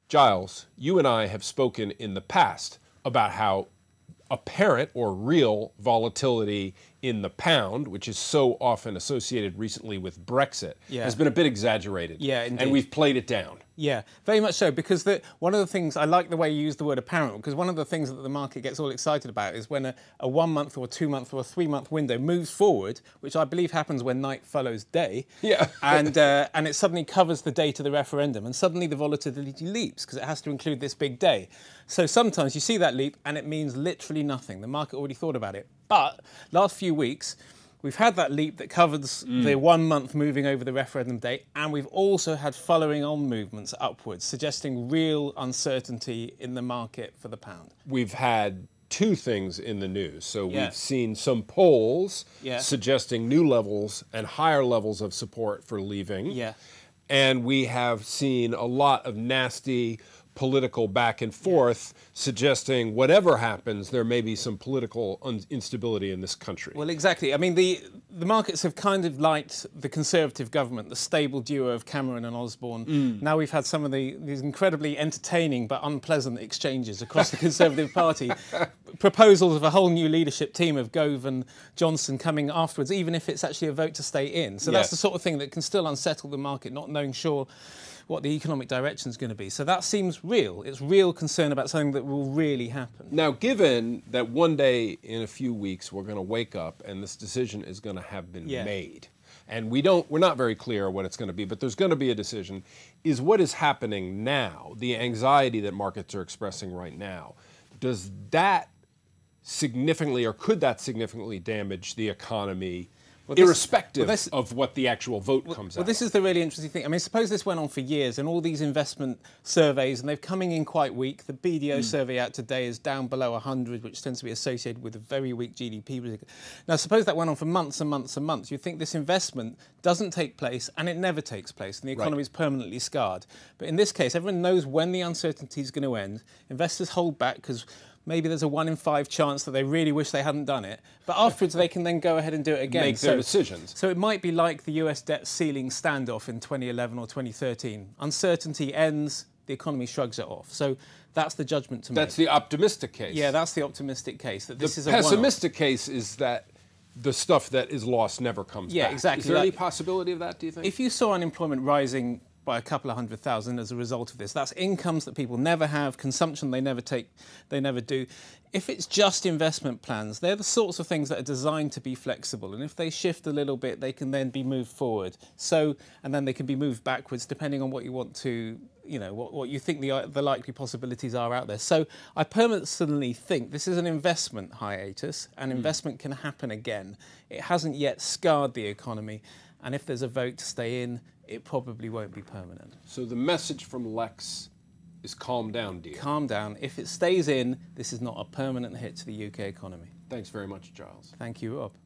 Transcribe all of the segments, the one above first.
Giles, you and I have spoken in the past about how apparent or real volatility in the pound, which is so often associated recently with Brexit, has been a bit exaggerated. Yeah, indeed. And we've played it down. Yeah, very much so, because one of the things, I like the way you use the word apparent, because one of the things that the market gets all excited about is when a 1 month or a 2 month or a 3 month window moves forward, which I believe happens when night follows day, and it suddenly covers the date of the referendum, and suddenly the volatility leaps, because it has to include this big day. So sometimes you see that leap, and it means literally nothing. The market already thought about it. But last few weeks, we've had that leap that covers the 1 month moving over the referendum date, and we've also had following on movements upwards, suggesting real uncertainty in the market for the pound. We've had two things in the news. So we've seen some polls suggesting new levels and higher levels of support for leaving. And we have seen a lot of nasty political back and forth suggesting whatever happens, there may be some political instability in this country. Well, exactly. I mean, the markets have kind of liked the Conservative government, the stable duo of Cameron and Osborne. Now we've had some of these incredibly entertaining but unpleasant exchanges across the Conservative Party. Proposals of a whole new leadership team of Gove and Johnson coming afterwards, even if it's actually a vote to stay in. So that's the sort of thing that can still unsettle the market, not knowing sure what the economic direction is going to be. So that seems real. It's real concern about something that will really happen. Now, given that one day in a few weeks we're going to wake up and this decision is going to have been made, and we're not very clear what it's going to be, but there's going to be a decision, is what is happening now, the anxiety that markets are expressing right now, does that significantly, or could that significantly damage the economy, irrespective of what the actual vote comes out? Well, this is the really interesting thing. I mean, suppose this went on for years and all these investment surveys, and they're coming in quite weak. The BDO survey out today is down below 100, which tends to be associated with a very weak GDP. Now, suppose that went on for months and months and months. You'd think this investment doesn't take place, and it never takes place, and the economy is permanently scarred. But in this case, everyone knows when the uncertainty is going to end. Investors hold back because maybe there's a 1 in 5 chance that they really wish they hadn't done it. But afterwards, they can then go ahead and do it again. Make their decisions. So it might be like the US debt ceiling standoff in 2011 or 2013. Uncertainty ends, the economy shrugs it off. So that's the judgment to make. That's the optimistic case. Yeah, that's the optimistic case. That this is a pessimistic case is that the stuff that is lost never comes back. Yeah, exactly. Is there any possibility of that, do you think? If you saw unemployment rising by a couple of 100,000 as a result of this, that's incomes that people never have, consumption they never take, they never do. If it's just investment plans, they're the sorts of things that are designed to be flexible, and if they shift a little bit, they can then be moved forward. So, and then they can be moved backwards depending on what you want to, you know, what you think the likely possibilities are out there. So I personally think this is an investment hiatus, and investment can happen again. It hasn't yet scarred the economy, and if there's a vote to stay in, it probably won't be permanent. So the message from Lex is calm down, dear. Calm down. If it stays in, this is not a permanent hit to the UK economy. Thanks very much, Giles. Thank you, Rob.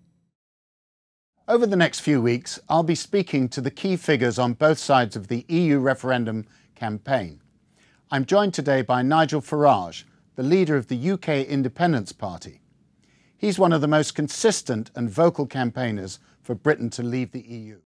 Over the next few weeks, I'll be speaking to the key figures on both sides of the EU referendum campaign. I'm joined today by Nigel Farage, the leader of the UK Independence Party. He's one of the most consistent and vocal campaigners for Britain to leave the EU.